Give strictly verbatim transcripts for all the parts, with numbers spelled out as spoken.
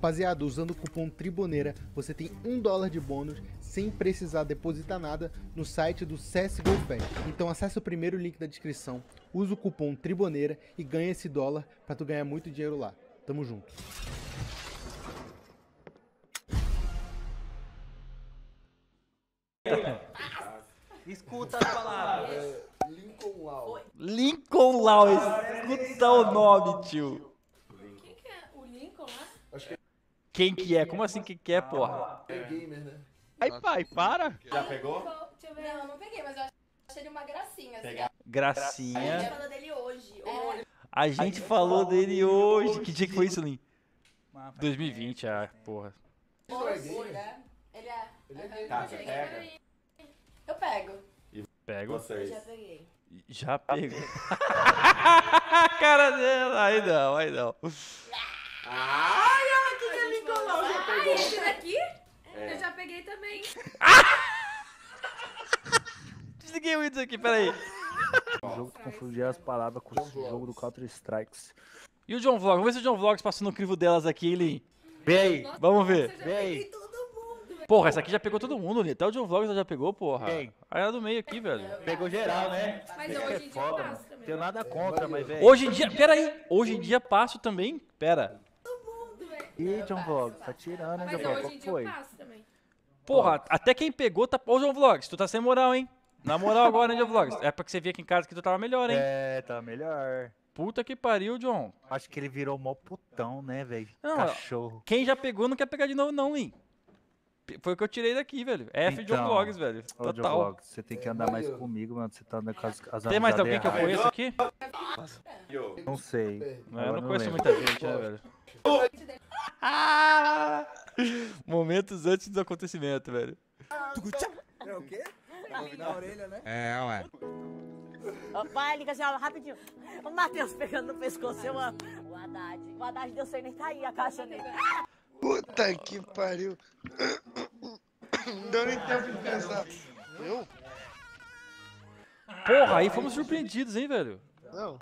Rapaziada, usando o cupom TRIBUNEIRA, você tem um dólar de bônus sem precisar depositar nada no site do C S G O Fest. Então acesse o primeiro link da descrição, usa o cupom TRIBUNEIRA e ganha esse dólar pra tu ganhar muito dinheiro lá. Tamo junto. Escuta as palavras. É, Lincoln Lau. Lincoln Lau, escuta o nome, tio. Quem que é? O Lincoln lá? Acho que Quem que é? Como assim que que é, porra? é gamer, né? Ai, pai, para. Já pegou? Deixa eu ver. Não, eu não peguei, mas eu achei ele uma gracinha. Assim. Pegar. A gente Gracinha. falou dele hoje. hoje. A gente falou dele hoje. Que dia que foi isso, Lin? dois mil e vinte, ah, porra. Ele não é Hoje, gamer? né? Ele é. Ele é Aham. gamer. Tá, você pega? Eu pego. Pego. Eu Vocês. já peguei. Já pego. Cara dela. Aí não, aí não. Ai, ela que A gente falou, ah, esse daqui? Eu já peguei também. Desliguei o Windows aqui, peraí. O jogo confundia as palavras com o jogo do Counter Strikes. E o John Vlog? Vamos ver se o John Vlogs passou no crivo delas aqui, Lin. Vem aí, Nossa, Vamos ver. eu já Vem. peguei todo mundo, velho. Porra, essa aqui já pegou todo mundo, Lin. Até o John Vlogs ela já pegou, porra. Quem? Aí ela do meio aqui, velho. pegou geral, né? Mas Isso hoje é em dia eu foda, passo mano. também. Tenho nada contra, mas velho. Hoje em dia, pera aí. Hoje em dia passo também. Pera. Todo mundo, velho. Ih, Eu John passo, Vlogs, passo. tá tirando, hein, Mas John Vlogs? hoje Qual em que dia foi? eu passo também. Porra, até quem pegou tá. Ô, John Vlogs, tu tá sem moral, hein? Na moral agora, né, John Vlogs? É pra que você via aqui em casa que tu tava melhor, hein? É, tá melhor. Puta que pariu, John. Acho que ele virou mó putão, né, velho? Não, Cachorro. Quem já pegou não quer pegar de novo, não, Lin. Foi o que eu tirei daqui, velho. F John Então, Vlogs, velho. Ô, John Total. Vlogs, você tem que andar mais comigo, mano. Você tá andando com as, as Tem mais amizades alguém que eu erradas. conheço aqui? Yo. Não sei. Não, eu Agora não conheço lembro. muita gente, né, velho? Ah! Momentos antes do acontecimento, velho. É o quê? Na orelha, né? É, ué. Ó, pai, liga já rapidinho. O Matheus pegando no pescoço, eu amo. O Haddad. O Haddad deu sem nem tá aí a caixa dele. Puta que pariu. Não deu nem tempo de pensar. Eu? Porra, aí fomos surpreendidos, hein, velho? Não.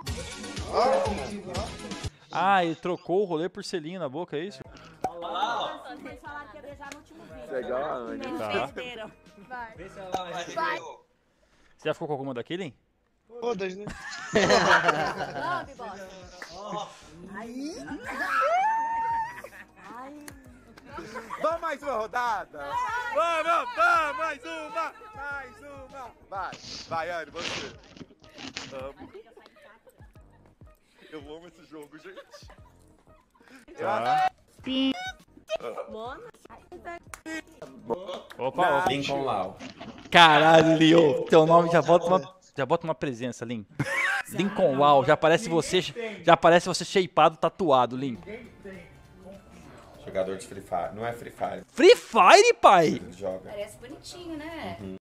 Ah, ele trocou o rolê por selinho na boca, é isso? Eles falaram que ia beijar no último vídeo. Legal a Anne. Eles Tá. perderam. Vai. Você já ficou com alguma daqui, Lin? Foda-se, né? Lambe, bosta. Ai. Ai. Vamos mais uma rodada? Vamos, vamos, mais uma, mais uma. Vai, vai, Anne, você. Amo. Eu amo esse jogo, gente. Tá. Mona. Opa, opa. Lincoln Lau. Caralho, Leo. Teu nome já bota uma, já bota uma presença, Lin. Lincoln Wow, já parece você, já parece você shapeado, tatuado, Lin. Jogador de Free Fire. Não é Free Fire. Free Fire, pai? Ele joga. Parece bonitinho, né?